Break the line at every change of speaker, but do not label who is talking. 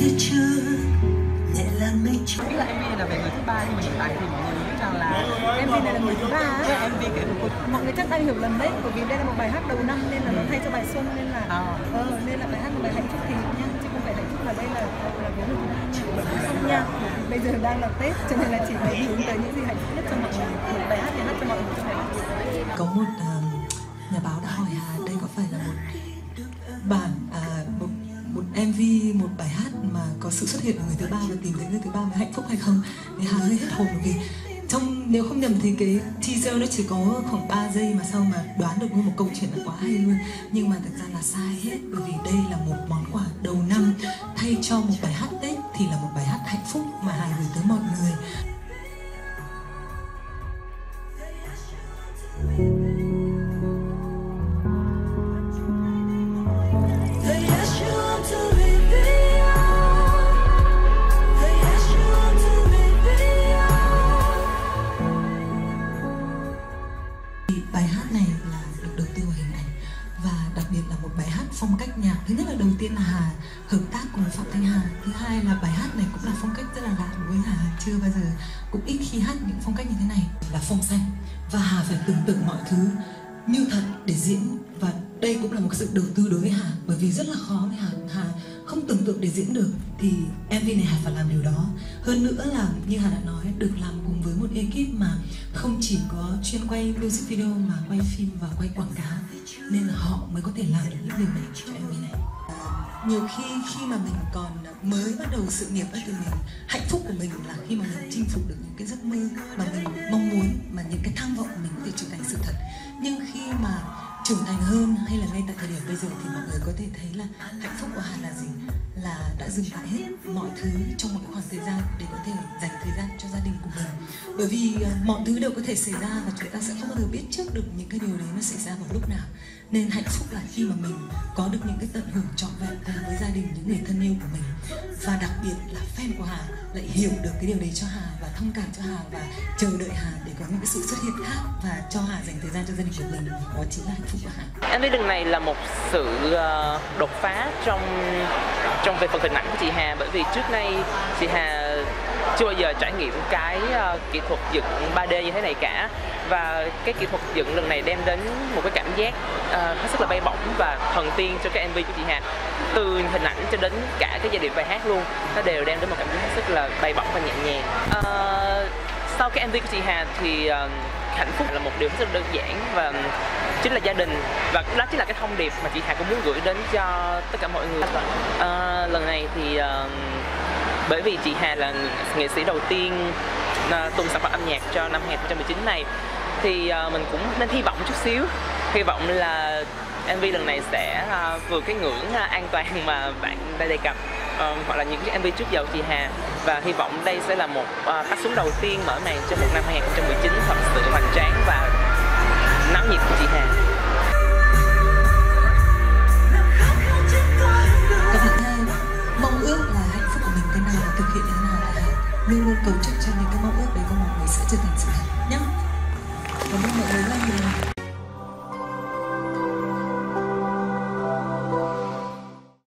phía trước nhẹ là mây trắng.
Là MV là về người thứ ba, nhưng mà hiện tại thì mọi người biết rằng là MV này là người thứ ba. MV kể
mọi người chắc đang hiểu lầm đấy, bởi vì đây là một bài hát đầu năm nên là nó thay cho bài xuân, nên là nên là bài hát là bài hạnh phúc thì nha, chứ không phải hạnh phúc là đây là với người thứ ba không nha. Bây giờ đang là Tết cho nên là chỉ phải hướng tới những gì hạnh phúc nhất cho mọi người. Một bài hát thì hát cho mọi người trong bài hát.
Có một nhà báo đã hỏi Hà đây có phải là một bản một MV, một bài hát mà có sự xuất hiện của người thứ ba và tìm thấy người thứ ba với hạnh phúc hay không? Thì Hà hơi hết hồn, vì nếu không nhầm thì cái teaser nó chỉ có khoảng 3 giây mà sao mà đoán được nguyên một câu chuyện là quá hay luôn. Nhưng mà thực ra là sai hết, bởi vì đây là một món quà đầu năm thay cho một bài hát Tết thì là một bài hát hạnh phúc mà Hà gửi tới mọi người. Bài hát này là được đầu tư vào hình ảnh và đặc biệt là một bài hát phong cách nhạc. Thứ nhất là đầu tiên là Hà hợp tác cùng Phạm Thanh Hà. Thứ hai là bài hát này cũng là phong cách rất là lạ với Hà, chưa bao giờ, cũng ít khi hát những phong cách như thế này, là phong xanh. Và Hà phải tưởng tượng mọi thứ như thật để diễn, và đây cũng là một sự đầu tư đối với Hà, bởi vì rất là khó với Hà không tưởng tượng để diễn được, thì MV này Hà phải làm điều đó. Hơn nữa là như Hà đã nói, được làm cùng với một ekip mà không chỉ có chuyên quay music video mà quay phim và quay quảng cáo, nên là họ mới có thể làm được những điều này cho MV này. Nhiều khi mà mình còn mới bắt đầu sự nghiệp ấy, thì mình hạnh phúc của mình là khi mà mình chinh phục được những cái giấc mơ mà mình mong muốn, mà những cái tham vọng của mình có thể trở thành sự thật. Nhưng khi mà trưởng thành hơn, hay là ngay tại thời điểm bây giờ, thì mọi người có thể thấy là hạnh phúc của Hà là gì? Là đã dừng lại hết mọi thứ trong một khoảng thời gian để có thể dành thời gian cho gia đình của mình. Bởi vì mọi thứ đều có thể xảy ra và chúng ta sẽ không bao giờ biết trước được những cái điều đấy nó xảy ra vào lúc nào. Nên hạnh phúc là khi mà mình có được những cái tận hưởng trọn vẹn cùng với gia đình, những người thân yêu của mình. Và đặc biệt là fan của Hà lại hiểu được cái điều đấy cho Hà và thông cảm cho Hà và chờ đợi Hà để có những cái sự xuất hiện khác và cho Hà dành thời gian cho gia đình của mình. Đó chính là hạnh phúc của Hà.
MV lần này là một sự đột phá trong về phần hình ảnh của chị Hà, bởi vì trước nay chị Hà chưa bao giờ trải nghiệm cái kỹ thuật dựng 3D như thế này cả, và cái kỹ thuật dựng lần này đem đến một cái cảm giác hết sức là bay bổng và thần tiên cho cái MV của chị Hà. Từ hình ảnh cho đến cả cái giai điệu bài hát luôn, nó đều đem đến một cảm giác hết sức là bay bổng và nhẹ nhàng. Sau cái MV của chị Hà thì hạnh phúc là một điều rất đơn giản và chính là gia đình, và đó chính là cái thông điệp mà chị Hà cũng muốn gửi đến cho tất cả mọi người. Lần này thì bởi vì chị Hà là nghệ sĩ đầu tiên tung sản phẩm âm nhạc cho năm 2019 này, thì mình cũng nên hy vọng chút xíu, hy vọng là MV lần này sẽ vượt cái ngưỡng an toàn mà bạn đã đề cập, hoặc là những cái MV trước giờ của chị Hà, và hy vọng đây sẽ là một phát súng đầu tiên mở màn cho một năm 2019 thật sự hoành tráng và náo nhiệt của chị Hà.
Có thể mong ước là hạnh phúc của mình thế nào và thực hiện thế nào, là luôn luôn cầu chúc cho những cái mong ước đấy của mọi người sẽ trở thành sự thật.